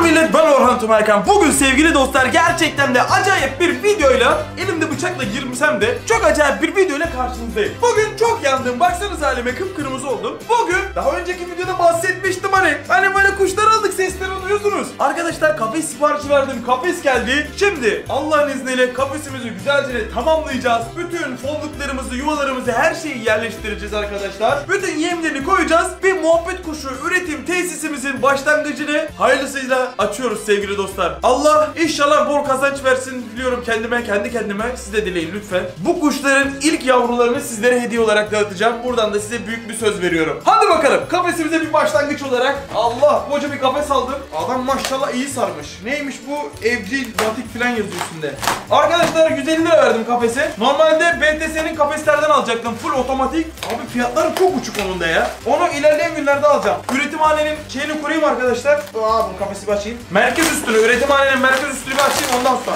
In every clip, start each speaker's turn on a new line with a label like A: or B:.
A: millet, ben Orhan Tümerkan. Bugün sevgili dostlar gerçekten de acayip bir videoyla, elimde bıçakla girmesem de çok acayip bir videoyla karşınızdayım. Bugün çok yandım, baksanız halime, kıpkırmızı oldum. Bugün daha önceki videoda bahsetmiştim hani böyle kuşlar aldık, sesleri duyuyorsunuz. Arkadaşlar kafes siparişi verdim, kafes geldi. Şimdi Allah'ın izniyle kafesimizi güzelce tamamlayacağız. Bütün fonduklarımızı, yuvalarımızı, her şeyi yerleştireceğiz arkadaşlar. Bütün yemlerini koyacağız. Bir muhabbet kuşu üretim tesisimizin başlangıcını hayırlısıyla açıyoruz sevgili dostlar. Allah inşallah bol kazanç versin diliyorum kendi kendime. Siz de dileyin lütfen. Bu kuşların ilk yavrularını sizlere hediye olarak dağıtacağım. Buradan da size büyük bir söz veriyorum. Hadi bakalım kafesimize bir başlangıç olarak. Allah, koca bir kafes aldım. Adam maşallah iyi sarmış. Neymiş bu? Evcil batik falan yazıyor üstünde. Arkadaşlar 150 lira verdim kafese. Normalde BTS'nin kafeslerden alacaktım. Full otomatik. Abi fiyatları çok uçuk onun da ya. Onu ilerleyen günlerde alacağım. Üretimhanenin şeyini kurayım arkadaşlar. Bu kafesi bir açayım. Merkez üstünü, üretimhanenin merkez üstünü bir açayım ondan sonra.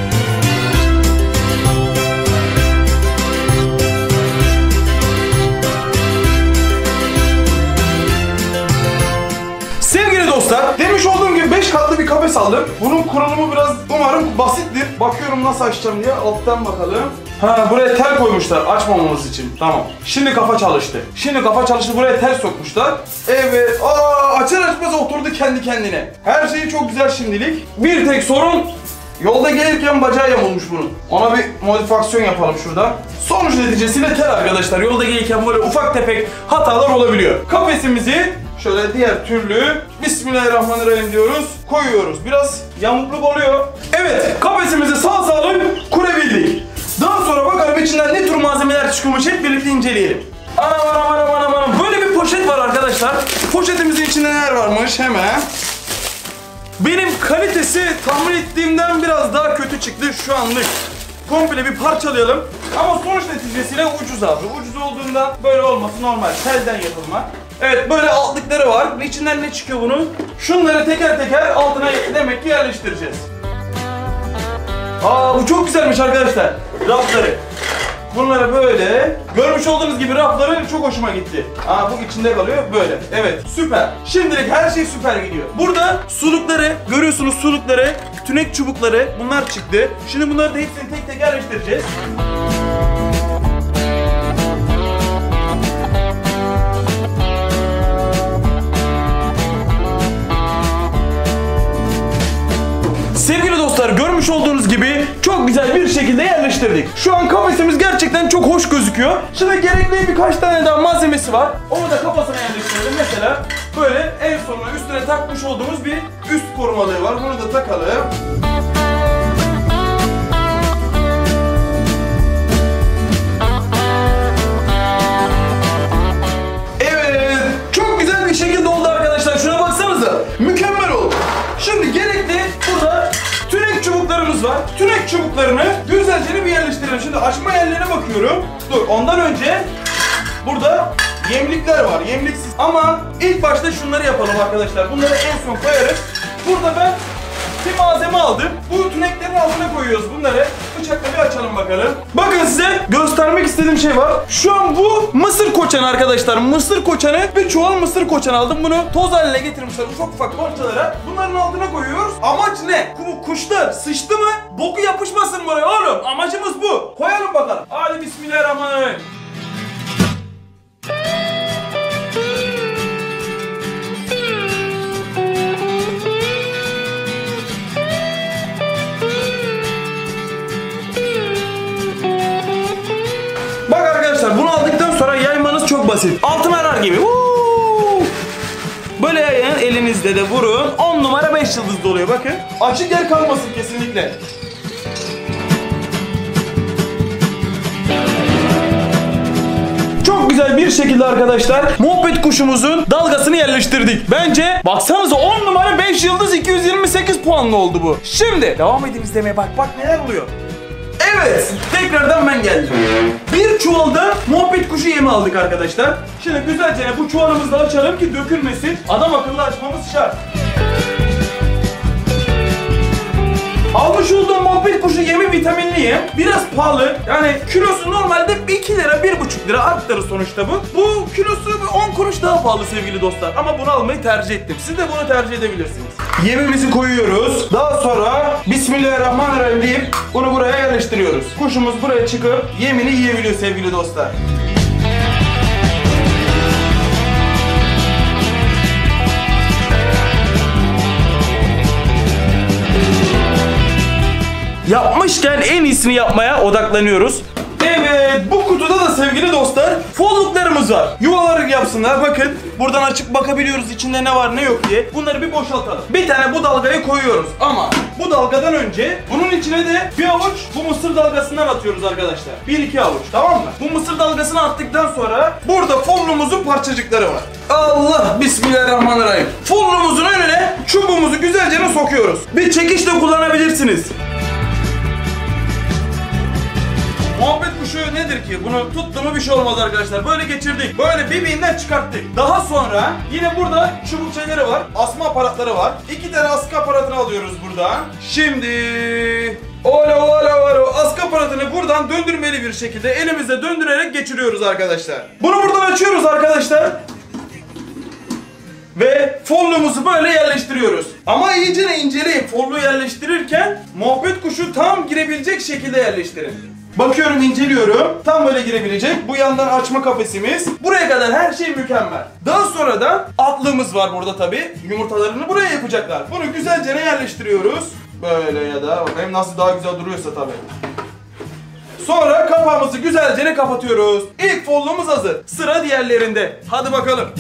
A: Sevgili dostlar, demiş olduğum gibi 5 katlı bir kafes aldım. Bunun kurulumu biraz umarım basittir. Bakıyorum nasıl açacağım diye, alttan bakalım. Buraya tel koymuşlar açmamamız için. Tamam. Şimdi kafa çalıştı. Buraya tel sokmuşlar. Evet. Açar açmaz oturdu kendi kendine. Her şeyi çok güzel şimdilik. Bir tek sorun, yolda gelirken bacağı yamulmuş bunun. Ona bir modifikasyon yapalım şurada. Sonuç neticesiyle tel arkadaşlar. Yolda gelirken böyle ufak tefek hatalar olabiliyor. Kafesimizi şöyle diğer türlü Bismillahirrahmanirrahim diyoruz. Koyuyoruz. Biraz yamukluk oluyor. Evet. Kafesimizi sağ salim kurabildik. Daha sonra bakalım içinden ne tür malzemeler çıkıyormuş, hep birlikte inceleyelim. Anam. Böyle bir poşet var arkadaşlar. Poşetimizin içinde neler varmış hemen. Benim kalitesi tahmin ettiğimden biraz daha kötü çıktı şu anlık. Komple bir parçalayalım. Ama sonuç neticesiyle ucuz abi. Ucuz olduğunda böyle olması normal. Telden yapılma. Evet, böyle aldıkları var. İçinden ne çıkıyor bunun? Şunları teker teker altına demek ki yerleştireceğiz. Bu çok güzelmiş arkadaşlar. Rafları. Bunları böyle. Görmüş olduğunuz gibi rafları çok hoşuma gitti. Bu içinde kalıyor böyle. Evet, süper. Şimdilik her şey süper gidiyor. Burada sulukları, görüyorsunuz sulukları, tünek çubukları, bunlar çıktı. Şimdi bunları da hepsini tek tek yerleştireceğiz. Sevgili dostlar, görmüş olduğunuz gibi çok güzel bir şekilde yerleştirdik. Şu an kafesimiz gerçekten çok hoş gözüküyor. Şimdi gerekli birkaç tane daha malzemesi var. Onu da kafasına yerleştirelim. Mesela böyle en sonuna üstüne takmış olduğumuz bir üst korumalığı var. Bunu da takalım. Evet, çok güzel bir şekilde oldu arkadaşlar. Şuna baksanıza. Mükemmel oldu. Şimdi gerekli burada tünek çubuklarımız var. Tünek çubuklarını güzelce bir yerleştirelim. Şimdi açma yerlerine bakıyorum. Dur, ondan önce burada yemlikler var. Yemliksiz. Ama ilk başta şunları yapalım arkadaşlar. Bunları en son koyarız. Burada ben bir malzeme aldım. Bu tüneklerin altına koyuyoruz bunları. Bıçakla bir açalım bakalım. Bakın, size göstermek istediğim şey var. Şu an bu mısır koçanı arkadaşlar. Mısır koçanı, bir çuval mısır koçanı aldım. Bunu toz haline getirmişler ufak ufak parçalara. Bunların altına koyuyoruz. Amaç ne? Kuşlar sıçtı mı boku yapışmasın buraya oğlum. Amacımız bu. Koyalım bakalım. Hadi bismillahirrahmanirrahim. Bunu aldıktan sonra yaymanız çok basit. Altın arar gibi. Böyle yayın, elinizde de vurun. 10 numara 5 yıldızlı oluyor bakın. Açık yer kalmasın kesinlikle. Çok güzel bir şekilde arkadaşlar muhabbet kuşumuzun dalgasını yerleştirdik. Bence baksanıza 10 numara 5 yıldız 228 puanlı oldu bu. Şimdi devam edin izlemeye, bak neler oluyor. Evet, tekrardan ben geldim. Bir çuvalda muhabbet kuşu yemi aldık arkadaşlar. Şimdi güzelce bu çuvalımızı da açalım ki dökülmesin. Adam akıllı açmamız şart. Almış olduğum muhabbet kuşu yemi vitaminli yem. Biraz pahalı. Yani kilosu normalde 2 lira 1,5 lira arttırır sonuçta bu. Bu kilosu 10 kuruş daha pahalı sevgili dostlar. Ama bunu almayı tercih ettim. Siz de bunu tercih edebilirsiniz. Yemimizi koyuyoruz. Daha sonra Bismillahirrahmanirrahim deyip bunu buraya yerleştiriyoruz. Kuşumuz buraya çıkıp yemini yiyebiliyor sevgili dostlar. Yapmışken en iyisini yapmaya odaklanıyoruz. Evet, bu kutuda da sevgili dostlar folluklarımız var. Yuvaları yapsınlar. Bakın buradan açıp bakabiliyoruz içinde ne var ne yok diye. Bunları bir boşaltalım. Bir tane bu dalgayı koyuyoruz. Ama bu dalgadan önce bunun içine de bir avuç bu mısır dalgasından atıyoruz arkadaşlar. 1-2 avuç, tamam mı? Bu mısır dalgasını attıktan sonra burada follumuzun parçacıkları var. Allah, Bismillahirrahmanirrahim. Follumuzun önüne çubuğumuzu güzelce sokuyoruz. Bir çekiç de kullanabilirsiniz. Muhabbet kuşu nedir ki? Bunu tuttu mu bir şey olmaz arkadaşlar. Böyle geçirdik. Böyle birbirinden çıkarttık. Daha sonra yine burada çubuk şeyleri var. Asma aparatları var. 2 tane askı aparatını alıyoruz buradan. Şimdi askı aparatını buradan döndürmeli bir şekilde elimizle döndürerek geçiriyoruz arkadaşlar. Bunu buradan açıyoruz arkadaşlar. Ve follumuzu böyle yerleştiriyoruz. Ama iyice inceleyin. Folluyu yerleştirirken muhabbet kuşu tam girebilecek şekilde yerleştirin. Bakıyorum, inceliyorum. Tam böyle girebilecek. Bu yandan açma kafesimiz. Buraya kadar her şey mükemmel. Daha sonra da atlığımız var burada tabi. Yumurtalarını buraya yapacaklar. Bunu güzelce yerleştiriyoruz. Böyle ya da bakayım nasıl daha güzel duruyorsa tabi. Sonra kapağımızı güzelce kapatıyoruz. İlk follumuz hazır. Sıra diğerlerinde. Hadi bakalım.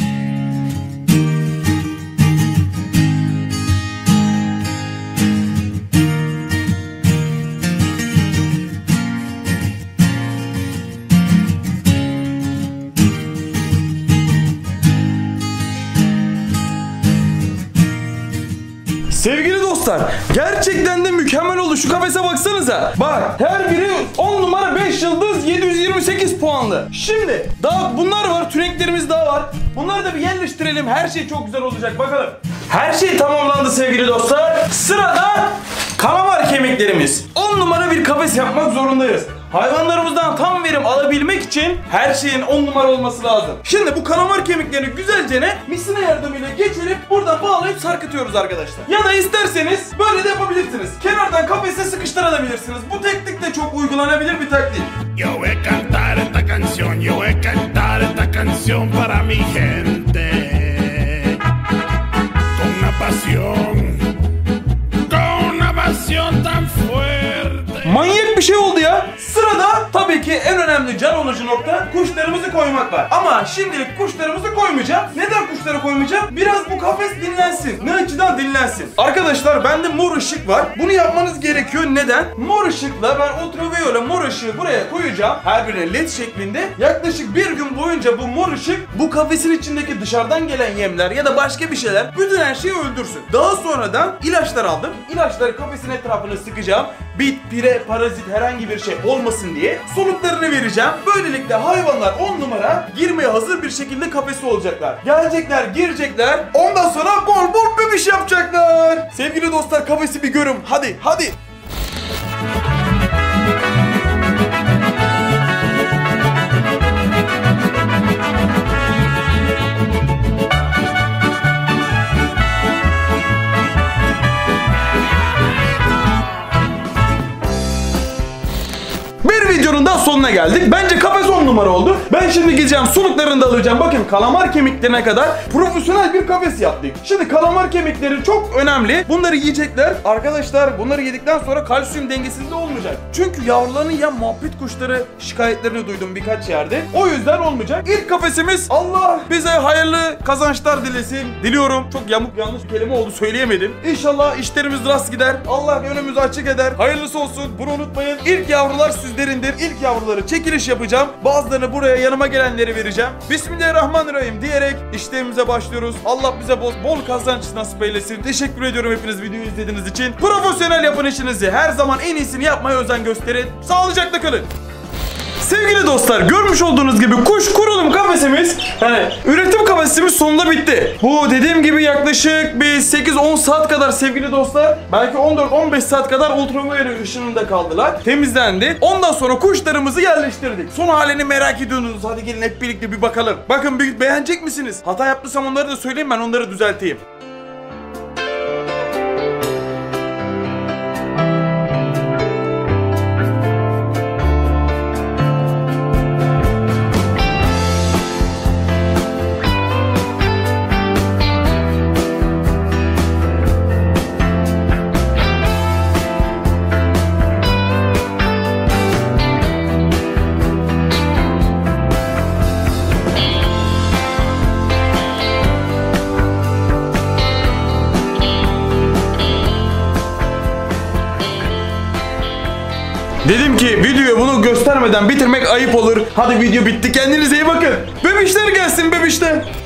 A: Sevgili dostlar, gerçekten de mükemmel oldu. Şu kafese baksanıza. Bak, her biri 10 numara 5 yıldız 728 puanlı. Şimdi daha bunlar var, tüneklerimiz daha var. Bunları da bir yerleştirelim. Her şey çok güzel olacak, bakalım. Her şey tamamlandı sevgili dostlar. Sırada kalamar kemiklerimiz. 10 numara bir kafes yapmak zorundayız. Hayvanlarımızdan tam verim alabilmek için her şeyin 10 numara olması lazım. Şimdi bu kalamar kemiklerini güzelce misine yardımıyla geçirip buradan bağlayıp sarkıtıyoruz arkadaşlar. Ya da isterseniz böyle de yapabilirsiniz. Kenardan kafese sıkıştırabilirsiniz. Bu teknik de çok uygulanabilir bir taktik.
B: Yo voy a cantar esta canción, yo voy a cantar esta canción para mi gente. Con una pasión tan fuerte.
A: Manyak bir şey oldu ya. Sırada tabii ki en önemli can alıcı nokta kuşlarımızı koymak var. Ama şimdilik kuşlarımızı koymayacağım. Neden kuşları koymayacağım? Biraz bu kafes dinlensin. Ne açıdan dinlensin? Arkadaşlar bende mor ışık var. Bunu yapmanız gerekiyor. Neden? Mor ışıkla ben ultraviyole mor ışığı buraya koyacağım. Her birine led şeklinde. Yaklaşık bir gün boyunca bu mor ışık bu kafesin içindeki dışarıdan gelen yemler ya da başka bir şeyler bütün her şeyi öldürsün. Daha sonradan ilaçlar aldım. İlaçları kafesin etrafına sıkacağım. Bit, pire, parazit herhangi bir şey olmasın diye soluklarını vereceğim. Böylelikle hayvanlar 10 numara girmeye hazır bir şekilde kafesi olacaklar. Gelecekler, girecekler. Ondan sonra bol bol bebiş yapacaklar. Sevgili dostlar, kafesi bir görün. Hadi, hadi. Bir videonun daha sonuna geldik. Bence kafes 10 numara oldu. Ben şimdi gideceğim, soluklarını da alacağım. Bakın, kalamar kemiklerine kadar profesyonel bir kafes yaptık. Şimdi kalamar kemikleri çok önemli. Bunları yiyecekler. Arkadaşlar bunları yedikten sonra kalsiyum dengesizliği olmayacak. Çünkü yavrularını yiyen muhabbet kuşları şikayetlerini duydum birkaç yerde. O yüzden olmayacak. İlk kafesimiz, Allah bize hayırlı kazançlar dilesin. Diliyorum. Çok yamuk yanlış bir kelime oldu, söyleyemedim. İnşallah işlerimiz rast gider. Allah önümüzü açık eder. Hayırlısı olsun. Bunu unutmayın. İlk yavrular sizlerindir. İlk yavruları çekiliş yapacağım. Bazılarını buraya yanıma gelenleri vereceğim. Bismillahirrahmanirrahim diyerek işlemimize başlıyoruz. Allah bize bol kazanç nasip eylesin. Teşekkür ediyorum hepiniz videoyu izlediğiniz için. Profesyonel yapın işinizi. Her zaman en iyisini yapmaya özen gösterin. Sağlıcakla kalın. Sevgili dostlar, görmüş olduğunuz gibi kuş kurulum kafesimiz, üretim kafesimiz sonunda bitti. Bu dediğim gibi yaklaşık bir 8-10 saat kadar sevgili dostlar, belki 14-15 saat kadar ultraviyole ışınında kaldılar. Temizlendi. Ondan sonra kuşlarımızı yerleştirdik. Son halini merak ediyorsunuz. Hadi gelin hep birlikte bir bakalım. Bakın, beğenecek misiniz? Hata yaptıysam onları da söyleyin, ben onları düzelteyim. Dedim ki videoyu bunu göstermeden bitirmek ayıp olur. Hadi video bitti. Kendinize iyi bakın. Bebişler gelsin bebişler.